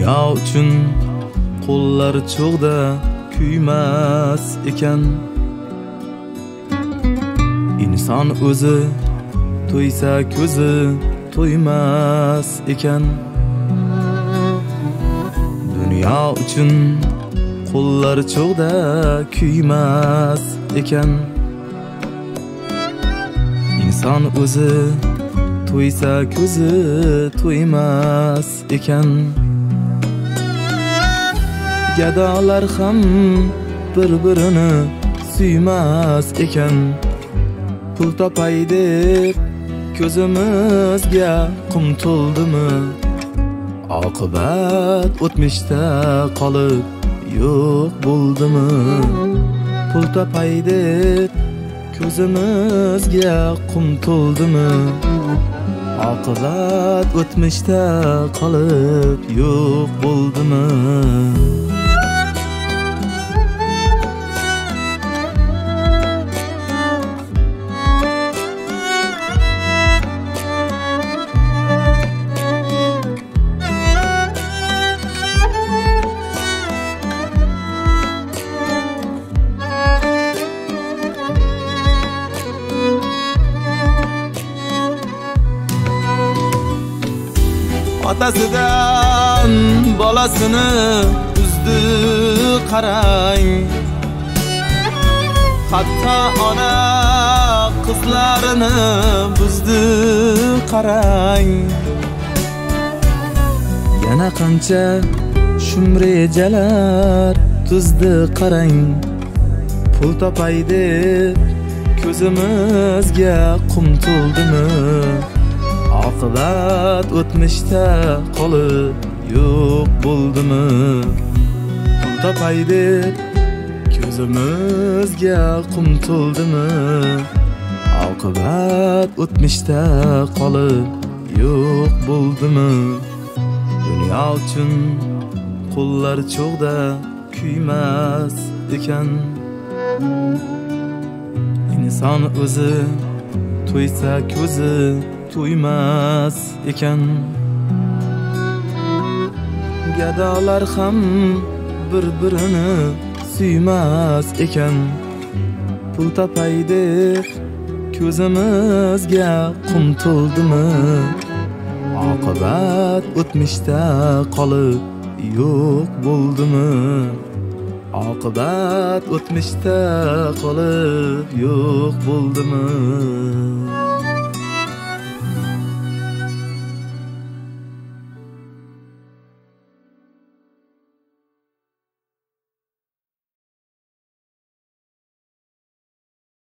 Dünya uchun qo'llar cho'g'da kuymas ekan. İnson o'zi to'ysa ko'zi to'ymas ekan. Dünya uchun qo'llar cho'g'da kuymas ekan. İnson o'zi to'ysa ko'zi to'ymas ekan. Gadolar ham bir-birini suymas ekan. Pul topay deb ko'zimizga qum to'ldimi? Oqibat o'tmishda qolib yo'q bo'ldimi? Pul topay deb ko'zimizga qum to'ldimi? Oqibat o'tmishda qolib yo'q bo'ldimi? Otasidan bolasini uzdi qarang. Hatto ona qizlarini buzdi qarang. Yana qancha shumrejalar tuzdi qarang. Pul topay deb ko'zimizga qum to'ldimi? Oqibat o'tmishda qolib yo'q bo'ldimi? Pul topay deb ko'zimizga qum to'ldimi? Oqibat o'tmishda qolib yo'q bo'ldimi? Dünya uchun qo'llar cho'g'da kuymas ekan. İnson o'zi to'ysa ko'zi to'ymas ekan. Gadolar ham bir-birini suymas ekan. Pul topay deb ko'zimizga qum to'ldimi? Oqibat o'tmishda qolib yo'q bo'ldimi? Oqibat o'tmishda qolib yo'q bo'ldimi?